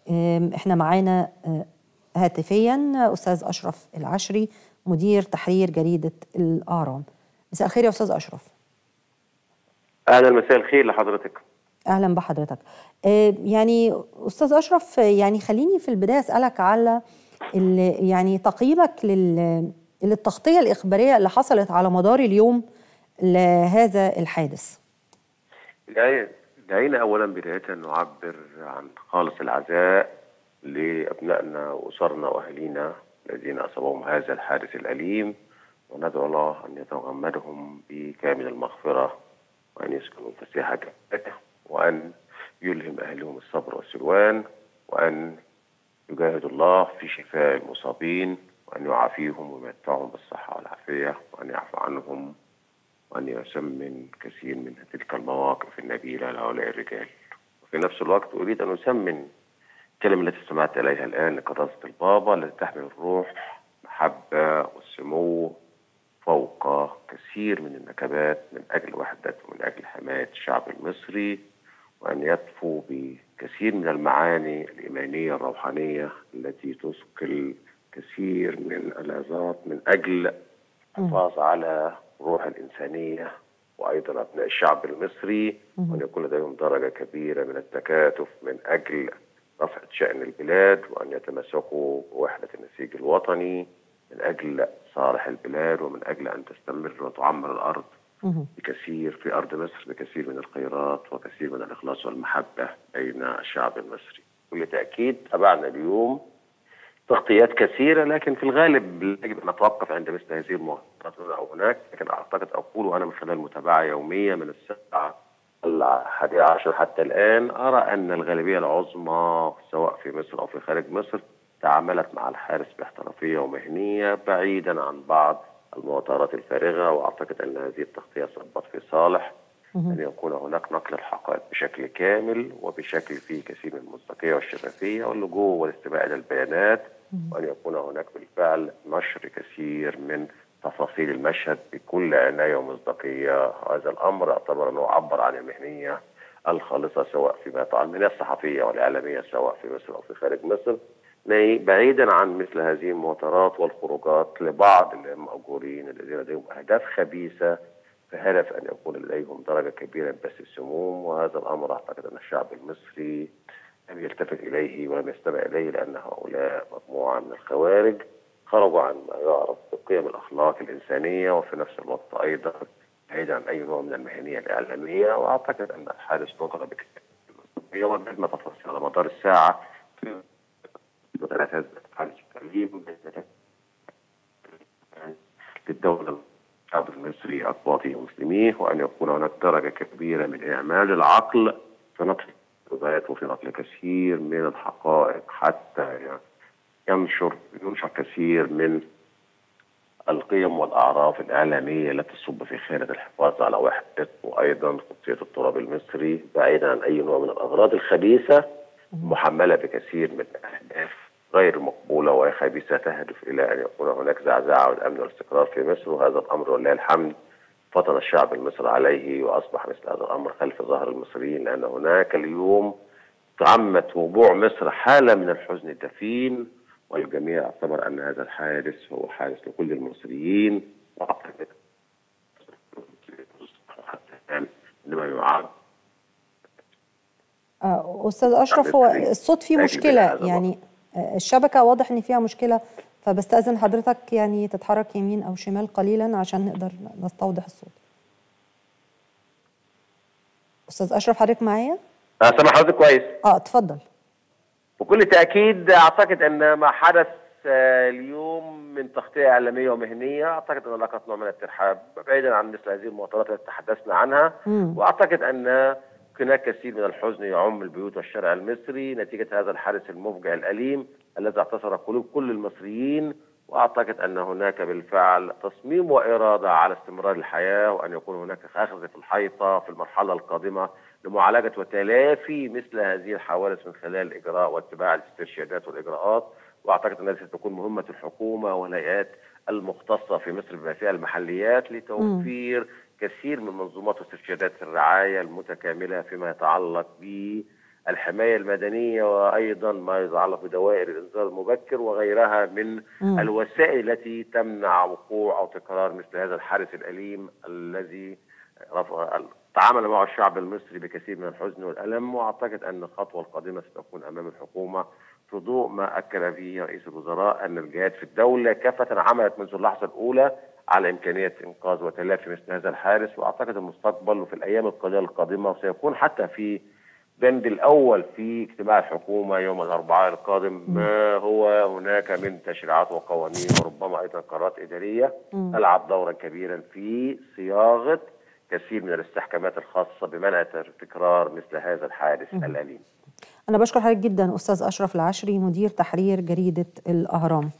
احنا معانا هاتفيا أستاذ أشرف العشري مدير تحرير جريدة الأهرام. مساء الخير يا أستاذ أشرف. أهلا، مساء الخير لحضرتك. أهلا بحضرتك. يعني أستاذ أشرف، يعني خليني في البداية أسألك على يعني تقييمك للتغطية الإخبارية اللي حصلت على مدار اليوم لهذا الحادث. دعينا أولا بداية نعبر عن خالص العزاء لأبنائنا وأسرنا وأهلينا الذين أصابهم هذا الحادث الأليم، وندعو الله أن يتغمدهم بكامل المغفرة وأن يسكنوا فسيح جنته، وأن يلهم أهلهم الصبر والسلوان، وأن يجاهد الله في شفاء المصابين، وأن يعافيهم ويمتعهم بالصحة والعافية، وأن يعفو عنهم، وأن يسمن كثير من تلك المواقف النبيلة لهؤلاء الرجال. وفي نفس الوقت أريد أن أسمن الكلمة التي استمعت إليها الآن لقداسة البابا التي تحمل الروح محبة والسمو فوق كثير من النكبات من أجل وحدة ومن أجل حماية الشعب المصري، وأن يطفو بكثير من المعاني الإيمانية الروحانية التي تثقل كثير من العظات من أجل الحفاظ على روح الإنسانية وأيضا أبناء الشعب المصري، وأن يكون لديهم درجة كبيرة من التكاتف من أجل رفع شأن البلاد، وأن يتمسكوا بوحدة النسيج الوطني من أجل صالح البلاد، ومن أجل أن تستمر وتعمر الأرض بكثير في أرض مصر بكثير من الخيرات وكثير من الإخلاص والمحبة بين الشعب المصري. بكل تأكيد تابعنا اليوم تغطيات كثيرة، لكن في الغالب يجب أن نتوقف عند مثل هذه المؤامرات أو هناك، لكن أعتقد أقول وأنا من خلال متابعة يومية من الساعة 11 حتى الآن أرى أن الغالبية العظمى سواء في مصر أو في خارج مصر تعاملت مع الحارس باحترافية ومهنية بعيدا عن بعض المؤامرات الفارغة، وأعتقد أن هذه التغطية صبت في صالح أن يكون هناك نقل الحقائق بشكل كامل وبشكل فيه كثير من المصداقية والشفافية واللجوء والاستماع إلى البيانات، وأن يكون هناك بالفعل نشر كثير من تفاصيل المشهد بكل عناية ومصداقية. هذا الأمر أعتبر أنه عبر عن المهنية الخالصة سواء فيما يتعلق المهنية الصحفية والإعلامية سواء في مصر أو في خارج مصر، بعيدا عن مثل هذه المؤامرات والخروجات لبعض المأجورين الذين لديهم أهداف خبيثة في هدف أن يكون لديهم درجة كبيرة من بث السموم. وهذا الأمر أعتقد أن الشعب المصري لم يلتفت إليه ولم يستمع إليه، لأن هؤلاء مجموعة من الخوارج خرجوا عن ما يعرف بقيم الأخلاق الإنسانية، وفي نفس الوقت أيضا بعيدا عن أي نوع من المهنية الإعلامية. وأعتقد أن الحادث نقل بكثير وجدنا تفاصيل على مدار الساعة في هذا الحادث الأليم للدولة الشعب المصري أقباطه ومسلميه، وأن يكون هناك درجة كبيرة من إعمال العقل في نقل الروايات وفي نقل كثير من الحقائق حتى ينشر كثير من القيم والأعراف الإعلامية التي تصب في خانة الحفاظ على وحدة وأيضا قدسية التراب المصري بعيدا عن أي نوع من الأغراض الخبيثة محملة بكثير من الأهداف غير مقبولة وخبيثة تهدف إلى أن يكون هناك زعزعة والأمن والاستقرار في مصر. وهذا الأمر ولله الحمد فطن الشعب المصري عليه، وأصبح مثل هذا الأمر خلف ظهر المصريين، لأن هناك اليوم تعمت وبوع مصر حالة من الحزن الدفين، والجميع اعتبر أن هذا الحادث هو حادث لكل المصريين. وأعتقد حتى الآن لما يعد أستاذ أشرف، هو الصوت فيه مشكلة، يعني الشبكة واضح إن فيها مشكلة، فبستأذن حضرتك يعني تتحرك يمين أو شمال قليلا عشان نقدر نستوضح الصوت. أستاذ أشرف حضرتك معايا؟ سامع حضرتك كويس؟ اتفضل. بكل تأكيد أعتقد أن ما حدث اليوم من تغطية إعلامية ومهنية أعتقد أن لقت نوع من الترحاب بعيدا عن مثل هذه المؤامرات التي تحدثنا عنها. وأعتقد أن هناك كثير من الحزن يعم البيوت والشارع المصري نتيجة هذا الحادث المفجع الأليم الذي اعتصر قلوب كل المصريين. وأعتقد أن هناك بالفعل تصميم وإرادة على استمرار الحياة، وأن يكون هناك أخذ في الحيطة في المرحلة القادمة لمعالجة وتلافي مثل هذه الحوادث من خلال الإجراء واتباع الاسترشادات والإجراءات. وأعتقد أنها ستكون مهمة الحكومة والهيئات المختصة في مصر بما فيها المحليات لتوفير كثير من منظومات واسترشادات الرعاية المتكاملة فيما يتعلق الحماية المدنية، وأيضا ما يتعلق بدوائر الإنذار المبكر وغيرها من الوسائل التي تمنع وقوع أو تكرار مثل هذا الحادث الأليم الذي تعامل معه الشعب المصري بكثير من الحزن والألم. وأعتقد أن الخطوة القادمة ستكون أمام الحكومة في ضوء ما أكد به رئيس الوزراء أن الجهات في الدولة كافة عملت منذ اللحظة الأولى على إمكانية إنقاذ وتلافي مثل هذا الحادث. وأعتقد المستقبل وفي الأيام القادمة وسيكون حتى في بند الأول في اجتماع الحكومة يوم الأربعاء القادم ما هو هناك من تشريعات وقوانين وربما أيضا قرارات إدارية تلعب دورا كبيرا في صياغة كثير من الاستحكامات الخاصة بمنع تكرار مثل هذا الحادث الأليم. أنا بشكر حضرتك جدا أستاذ أشرف العشري، مدير تحرير جريدة الأهرام.